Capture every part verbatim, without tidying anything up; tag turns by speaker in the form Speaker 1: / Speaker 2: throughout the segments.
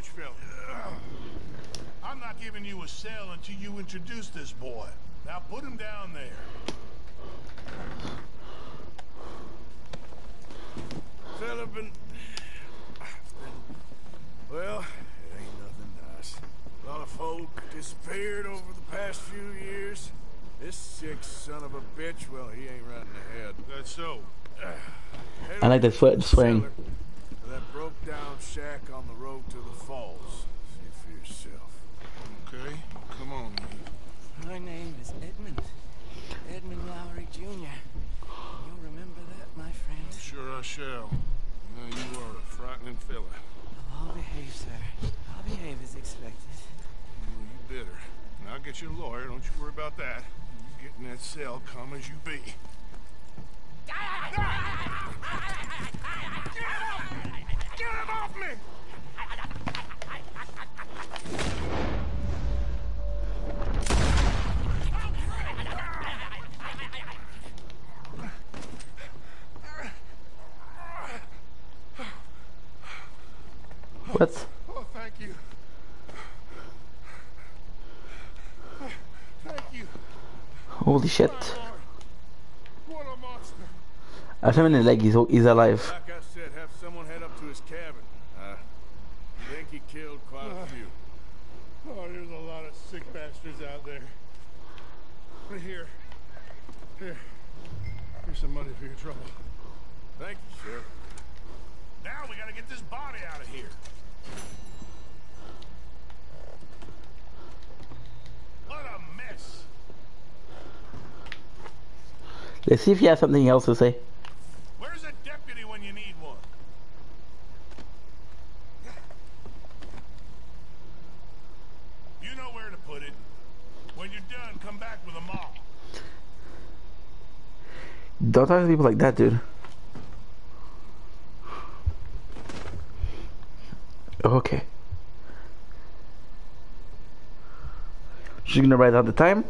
Speaker 1: Which fella? I'm not giving you a cell until you introduce this boy. Now put him down there.
Speaker 2: Fella been... Well, it ain't nothing nice. A lot of folk disappeared over the past few years. This sick son of a bitch, well, he ain't right in the head.
Speaker 1: That's so.
Speaker 3: I like the foot swing.
Speaker 2: That broke down shack on the road to the falls. See it for yourself.
Speaker 1: Okay, come on.
Speaker 4: My name is Edmund. Edmund Lowry Junior You'll remember that, my friend.
Speaker 1: Sure I shall. Now you are a frightening fella.
Speaker 4: I'll behave, sir. I'll behave as expected.
Speaker 1: Well, you better. And I'll get you a lawyer, don't you worry about that. You get in that cell, calm as you be. Get him! Get him off me!
Speaker 3: What?
Speaker 1: Oh, thank you. Thank you.
Speaker 3: Holy shit.
Speaker 1: What a monster.
Speaker 3: I him in the leg, he's, he's alive.
Speaker 2: Like I said, have someone head up to his cabin. Uh, I think he killed quite a few.
Speaker 1: Oh, there's a lot of sick bastards out there. But here. Here. Here's some money for your trouble.
Speaker 2: Thank you, Sheriff.
Speaker 1: Now we gotta get this body out of here. What a mess.
Speaker 3: Let's see if he has something else to say.
Speaker 1: Where's a deputy when you need one? You know where to put it. When you're done, come back with a mop.
Speaker 3: Don't talk to people like that, dude. Okay. She's gonna write out the time.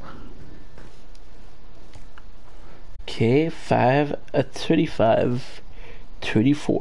Speaker 3: Okay, five at thirty-five, thirty-four.